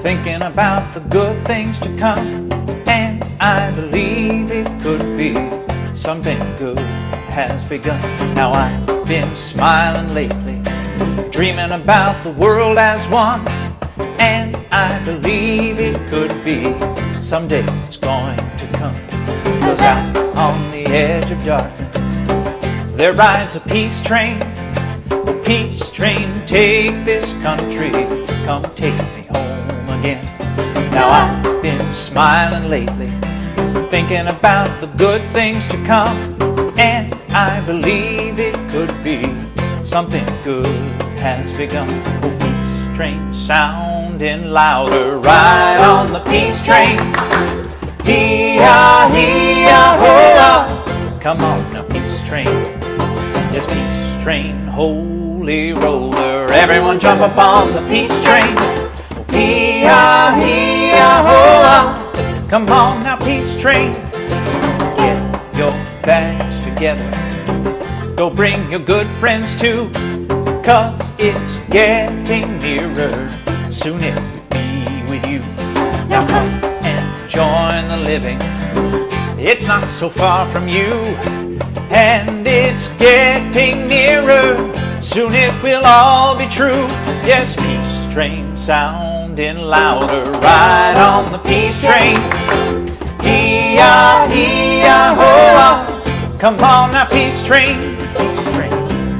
thinking about the good things to come, and I believe it could be something good has begun. Now I've been smiling lately, dreaming about the world as one, and I believe it could be someday it's going to come. 'Cause out on the edge of darkness there rides a peace train. Oh, peace train, take this country, come take me home again. Now I've been smiling lately, thinking about the good things to come, and I believe it could be something good has begun. Oh, peace train sounding louder, ride on the peace train. Hee-haw, hee-haw, ho-ah. Come on now, peace train. Yes, peace train, holy roller, everyone jump up on the peace train. Hee-haw, hee-haw, ho-ah. Come on now, peace train. Get your bags together, go bring your good friends too, 'cause it's getting nearer, soon it will be with you. Now come and join the living, it's not so far from you, and it's getting nearer, soon it will all be true. Yes, peace train sounding louder, ride on the peace train. Hee-haw, hee-haw, ho-ah. Come on now, peace train, peace train.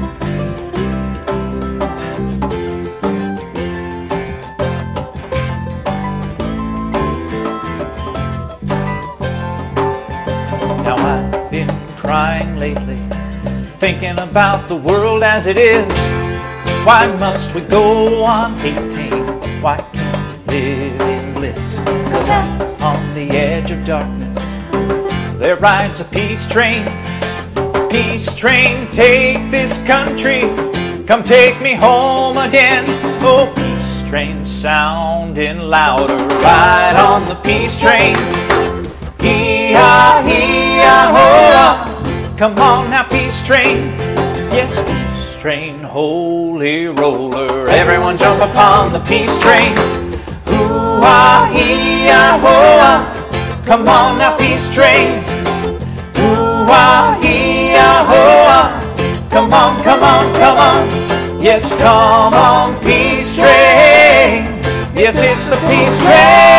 Now I've been crying lately, thinking about the world as it is. Why must we go on hating? Why can't we live in bliss? 'Cause out on the edge of darkness there rides a peace train. Peace train, take this country, come take me home again. Oh, peace train sounding louder, ride on the peace train. Hee-haw, hee-haw, ho-ah. Come on now, peace train. Yes, peace train, holy roller, everyone jump upon the peace train. Hoo-ah, hee-haw, ho-ah. Come on now, peace train. Hoo-ah, hee-haw, ho-ah. Come on, come on, come on. Yes, come on, peace train. Yes, it's the peace train.